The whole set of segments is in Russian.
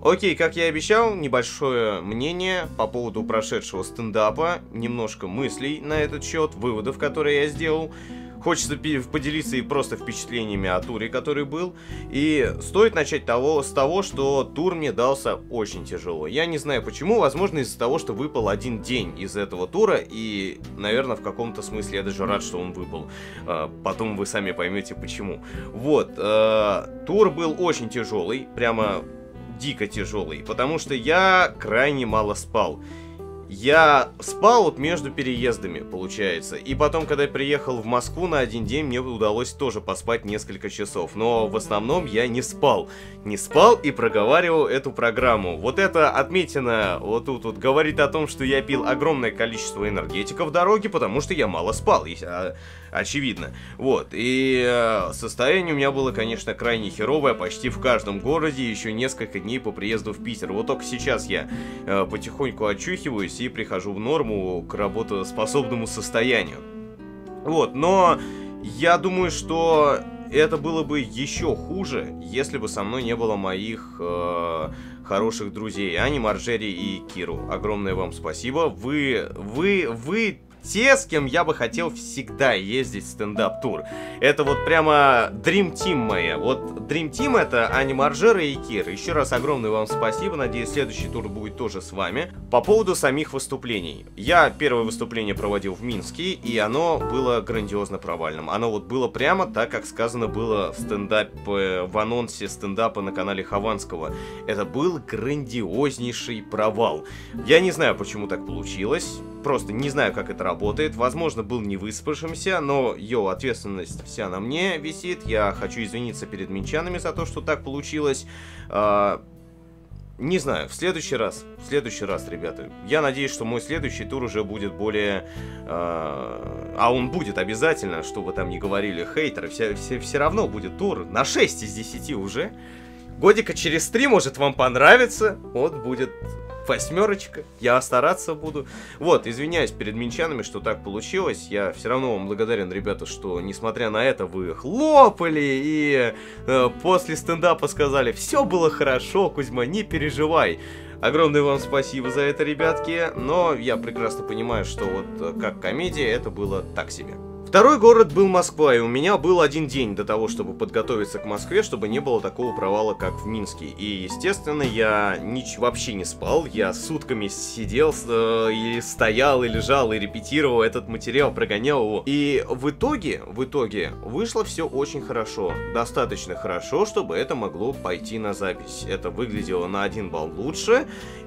Окей, как я и обещал, небольшое мнение по поводу прошедшего стендапа, немножко мыслей на этот счет, выводов, которые я сделал. Хочется поделиться и просто впечатлениями о туре, который был. И стоит начать с того, что тур мне дался очень тяжело. Я не знаю почему, возможно из-за того, что выпал один день из этого тура. И, наверное, в каком-то смысле я даже рад, что он выпал. Потом вы сами поймете почему. Вот, тур был очень тяжелый, прямо дико тяжелый, потому что я крайне мало спал. Я спал вот между переездами, получается. И потом, когда я приехал в Москву на один день, мне удалось тоже поспать несколько часов. Но в основном я не спал. Не спал и проговаривал эту программу. Вот это отметина вот тут вот говорит о том, что я пил огромное количество энергетиков в дороге, потому что я мало спал, очевидно. Вот. И состояние у меня было, конечно, крайне херовое почти в каждом городе. Еще несколько дней по приезду в Питер. Вот только сейчас я потихоньку очухиваюсь и прихожу в норму к работоспособному состоянию. Вот, но я думаю, что это было бы еще хуже, если бы со мной не было моих хороших друзей, Ани, Марджери и Киру. Огромное вам спасибо. Вы те, с кем я бы хотел всегда ездить в стендап-тур. Это вот прямо Dream Team моя. Вот Dream Team это Ани, Марджера и Кира. Еще раз огромное вам спасибо. Надеюсь, следующий тур будет тоже с вами. По поводу самих выступлений. Я первое выступление проводил в Минске, и оно было грандиозно провальным. Оно вот было прямо так, как сказано было в стендапе, в анонсе стендапа на канале Хованского. Это был грандиознейший провал. Я не знаю, почему так получилось. Просто не знаю, как это работает. Возможно, был не выспавшимся, но, ответственность вся на мне висит. Я хочу извиниться перед минчанами за то, что так получилось. Не знаю, в следующий раз, ребята. Я надеюсь, что мой следующий тур уже будет более... А он будет обязательно, что вы там не говорили, хейтеры. Все равно будет тур на 6 из 10 уже. Годика через 3, может, вам понравится. Вот будет... 8, я стараться буду. Вот, извиняюсь перед минчанами, что так получилось. Я все равно вам благодарен, ребята, что, несмотря на это, вы хлопали и после стендапа сказали: все было хорошо, Кузьма, не переживай. Огромное вам спасибо за это, ребятки. Но я прекрасно понимаю, что вот как комедия это было так себе. Второй город был Москва, и у меня был один день до того, чтобы подготовиться к Москве, чтобы не было такого провала, как в Минске. И, естественно, я вообще не спал, я сутками сидел, и стоял, и лежал, и репетировал этот материал, прогонял его. И в итоге вышло все очень хорошо, достаточно хорошо, чтобы это могло пойти на запись. Это выглядело на 1 балл лучше,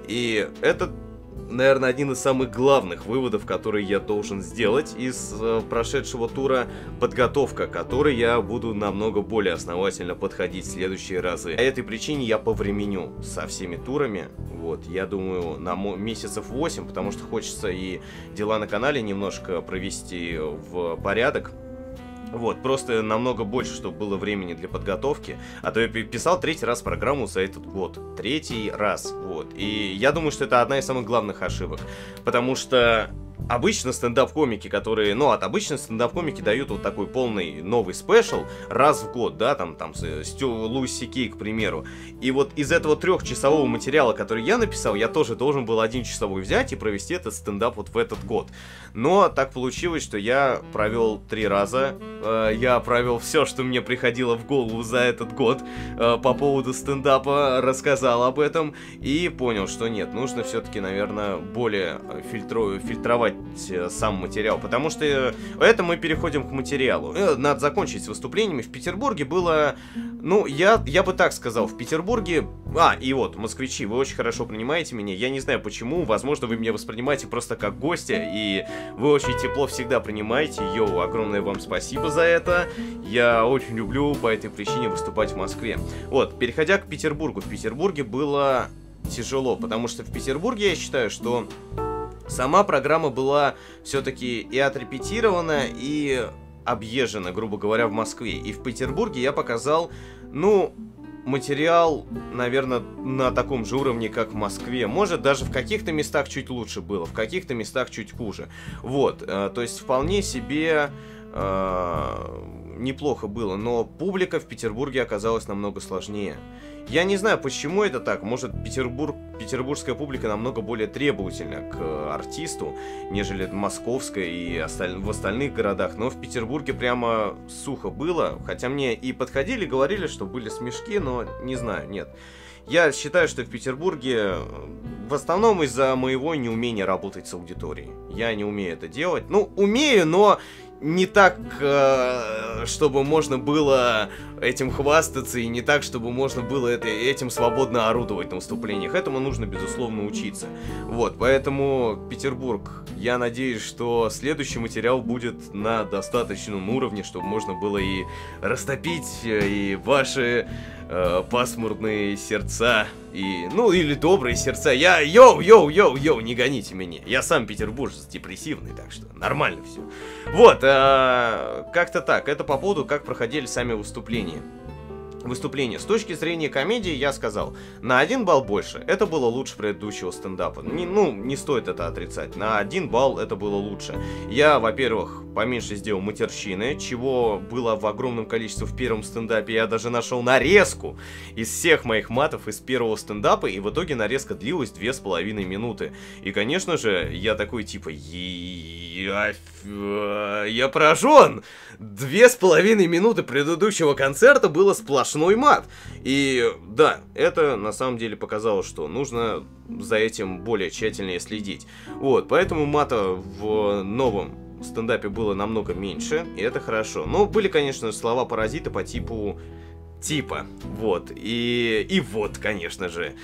и это... наверное, один из самых главных выводов, которые я должен сделать из прошедшего тура, подготовка, к которой я буду намного более основательно подходить в следующие разы. По этой причине я повременю со всеми турами, вот, я думаю, на месяцев 8, потому что хочется и дела на канале немножко провести в порядок. Вот, просто намного больше, чтобы было времени для подготовки. А то я писал 3-й раз программу за этот год. 3-й раз, вот. И я думаю, что это одна из самых главных ошибок. Потому что обычно стендап-комики, которые... от обычно стендап-комики дают вот такой полный новый спешл раз в год, да, там Луис Си Кей, к примеру. И вот из этого 3-часового материала, который я написал, я тоже должен был 1-часовой взять и провести этот стендап вот в этот год. Но так получилось, что я провел 3 раза. Я провел все, что мне приходило в голову за этот год по поводу стендапа, рассказал об этом и понял, что нет, нужно все-таки, наверное, более фильтровать сам материал, потому что это мы переходим к материалу. Надо закончить с выступлениями. В Петербурге было, я бы так сказал, в Петербурге... и вот, москвичи, вы очень хорошо принимаете меня, я не знаю почему, возможно, вы меня воспринимаете просто как гостя, и вы очень тепло всегда принимаете. Огромное вам спасибо за это. Я очень люблю по этой причине выступать в Москве. Вот, переходя к Петербургу. В Петербурге было тяжело, потому что в Петербурге я считаю, что сама программа была все-таки и отрепетирована, и объезжена, грубо говоря, в Москве. И в Петербурге я показал, материал, наверное, на таком же уровне, как в Москве. Может, даже в каких-то местах чуть лучше было, в каких-то местах чуть хуже. Вот, то есть вполне себе неплохо было, но публика в Петербурге оказалась намного сложнее. Я не знаю, почему это так. Может, петербургская публика намного более требовательна к артисту, нежели московская и в остальных городах. Но в Петербурге прямо сухо было. Хотя мне и подходили, говорили, что были смешки, но не знаю, нет. Я считаю, что в Петербурге в основном из-за моего неумения работать с аудиторией. Я не умею это делать. Ну, умею, но не так, чтобы можно было этим хвастаться, и не так, чтобы можно было этим свободно орудовать на выступлениях. Этому нужно, безусловно, учиться. Вот, поэтому, Петербург, я надеюсь, что следующий материал будет на достаточном уровне, чтобы можно было и растопить и ваши пасмурные сердца, и, ну, или добрые сердца. Йоу, не гоните меня. Я сам петербуржец депрессивный, так что нормально все. Вот, как-то так. Это по поводу, как проходили сами выступления. С точки зрения комедии, я сказал, на 1 балл больше. Это было лучше предыдущего стендапа. Не стоит это отрицать. На 1 балл это было лучше. Я, во-первых, поменьше сделал матерщины, чего было в огромном количестве в первом стендапе. Я даже нашел нарезку из всех моих матов из первого стендапа, и в итоге нарезка длилась 2,5 минуты. И, конечно же, я такой типа... Я поражен! 2,5 минуты предыдущего концерта было сплошной мат. И да, это на самом деле показало, что нужно за этим более тщательнее следить. Вот, поэтому мата в новом стендапе было намного меньше, и это хорошо. Но были, конечно, слова-паразиты по типу... вот. И вот, конечно же...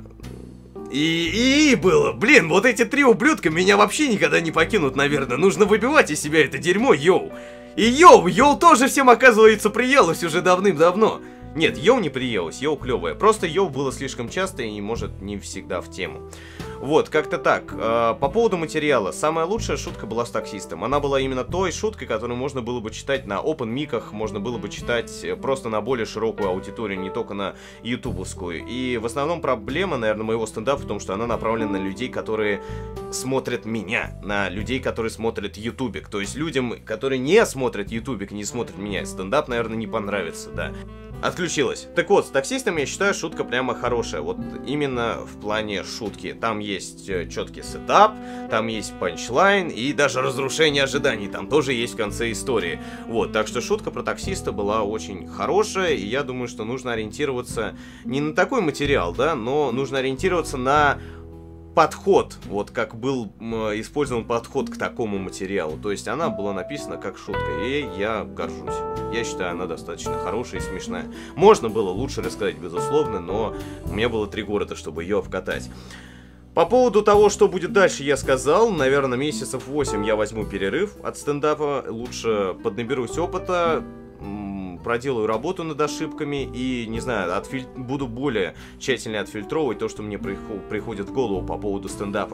И было, блин, вот эти 3 ублюдка меня вообще никогда не покинут, наверное. Нужно выбивать из себя это дерьмо, йоу. И йоу тоже всем, оказывается, приелось уже давным-давно. Нет, йоу не приелось, йоу клевая. Просто йоу было слишком часто и, может, не всегда в тему. Вот, как-то так. По поводу материала. Самая лучшая шутка была с таксистом. Она была именно той шуткой, которую можно было бы читать на open-миках, можно было бы читать просто на более широкую аудиторию, не только на ютубовскую. И в основном проблема, наверное, моего стендапа в том, что она направлена на людей, которые смотрят меня, на людей, которые смотрят ютубик. То есть людям, которые не смотрят ютубик, не смотрят меня, стендап, наверное, не понравится, да. Отключилась. Так вот, с таксистом, я считаю, шутка прямо хорошая. Вот именно в плане шутки. Там есть четкий сетап, там есть панчлайн и даже разрушение ожиданий. Там тоже есть в конце истории. Вот, так что шутка про таксиста была очень хорошая. И я думаю, что нужно ориентироваться не на такой материал, да, но нужно ориентироваться на... подход, вот как был использован подход к такому материалу. То есть она была написана как шутка, и я горжусь. Я считаю, она достаточно хорошая и смешная. Можно было лучше рассказать, безусловно, но у меня было 3 города, чтобы ее обкатать. По поводу того, что будет дальше, я сказал. Наверное, месяцев 8 я возьму перерыв от стендапа. Лучше поднаберусь опыта, проделаю работу над ошибками и, не знаю, буду более тщательно отфильтровывать то, что мне приходит в голову по поводу стендапа.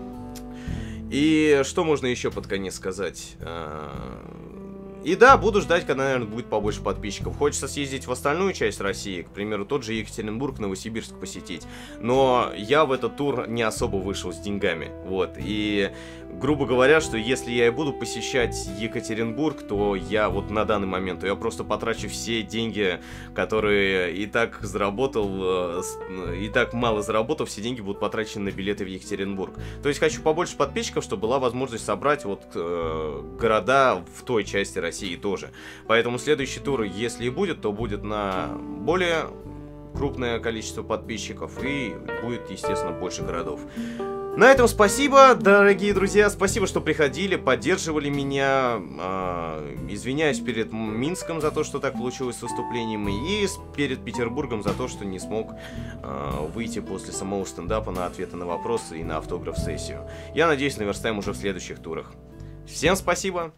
И что можно еще под конец сказать? И да, буду ждать, когда, наверное, будет побольше подписчиков. Хочется съездить в остальную часть России, к примеру, тот же Екатеринбург, Новосибирск посетить. Но я в этот тур не особо вышел с деньгами. Вот, и... грубо говоря, что если я и буду посещать Екатеринбург, то я вот на данный момент, то я просто потрачу все деньги, которые и так заработал, и так мало заработал, все деньги будут потрачены на билеты в Екатеринбург. То есть хочу побольше подписчиков, чтобы была возможность собрать вот города в той части России тоже. Поэтому следующий тур, если и будет, то будет на более крупное количество подписчиков и будет, естественно, больше городов. На этом спасибо, дорогие друзья, спасибо, что приходили, поддерживали меня, извиняюсь перед Минском за то, что так получилось с выступлением, и перед Петербургом за то, что не смог выйти после самого стендапа на ответы на вопросы и на автограф-сессию. Я надеюсь, наверстаем уже в следующих турах. Всем спасибо!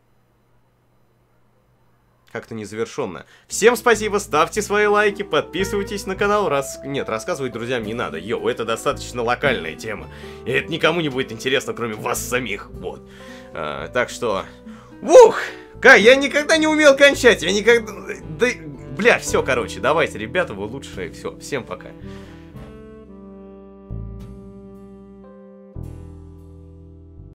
Как-то незавершенно. Всем спасибо, ставьте свои лайки, подписывайтесь на канал. Нет, рассказывать друзьям не надо. Йоу, это достаточно локальная тема. И это никому не будет интересно, кроме вас самих. Вот. Так что... Ух! Я никогда не умел кончать. Я никогда... Да... Бля, все, короче, давайте, ребята, вы лучшие. Все, всем пока.